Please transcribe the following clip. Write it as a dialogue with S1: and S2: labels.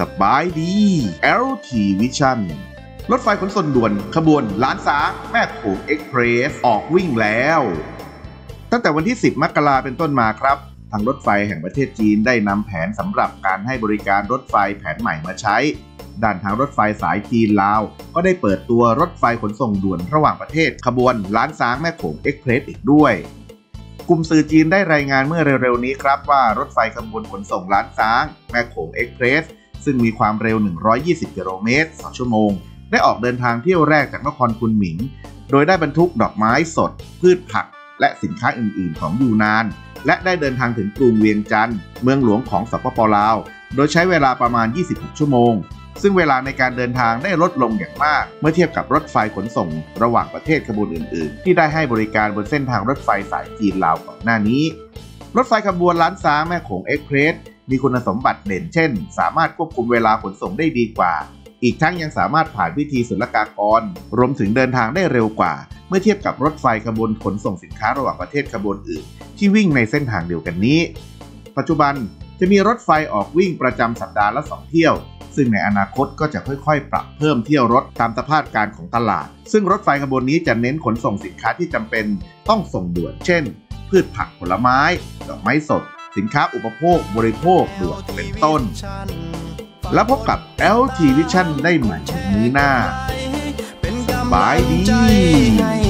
S1: สบายดี LT Vision รถไฟขนส่งด่วนขบวนล้านสางแม่โขงเอ็กซ์เพรสออกวิ่งแล้วตั้งแต่วันที่ 10 มกราคมเป็นต้นมาครับทางรถไฟแห่งประเทศจีนได้นำแผนสำหรับการให้บริการรถไฟแผนใหม่มาใช้ด้านทางรถไฟสายจีนลาวก็ได้เปิดตัวรถไฟขนส่งด่วนระหว่างประเทศขบวนล้านสางแม่โขงเอ็กซ์เพรสอีกด้วยกลุ่มสื่อจีนได้รายงานเมื่อเร็วๆนี้ครับว่ารถไฟขบวนขนส่งล้านสางแม่โขงเอ็กซ์เพรสซึ่งมีความเร็ว120กิโลเมตรต่อชั่วโมงได้ออกเดินทางเที่ยวแรกจากนครคุนหมิงโดยได้บรรทุกดอกไม้สดพืชผักและสินค้าอื่นๆของยูนานและได้เดินทางถึงกรุงเวียงจันทร์เมืองหลวงของสปป.ลาวโดยใช้เวลาประมาณ26ชั่วโมงซึ่งเวลาในการเดินทางได้ลดลงอย่างมากเมื่อเทียบกับรถไฟขนส่งระหว่างประเทศขบวนอื่นๆที่ได้ให้บริการบนเส้นทางรถไฟสายจีนลาวก่อนหน้านี้รถไฟขบวนล้านสางแม่โขงเอ็กซ์เพรสมีคุณสมบัติเด่นเช่นสามารถควบคุมเวลาขนส่งได้ดีกว่าอีกทั้งยังสามารถผ่านพิธีศุลกากรรวมถึงเดินทางได้เร็วกว่าเมื่อเทียบกับรถไฟขบวนขนส่งสินค้าระหว่างประเทศขบวนอื่นที่วิ่งในเส้นทางเดียวกันนี้ปัจจุบันจะมีรถไฟออกวิ่งประจำสัปดาห์ละ2เที่ยวซึ่งในอนาคตก็จะค่อยๆปรับเพิ่มเที่ยวรถตามสภาพการของตลาดซึ่งรถไฟขบวนนี้จะเน้นขนส่งสินค้าที่จำเป็นต้องส่งด่วนเช่นพืชผักผลไม้ดอกไม้สดสินค้าอุปโภคบริโภคด่วนเป็นต้นแล้วพบกับ LT Vision ได้ใหม่มื้อหน้าสบายดี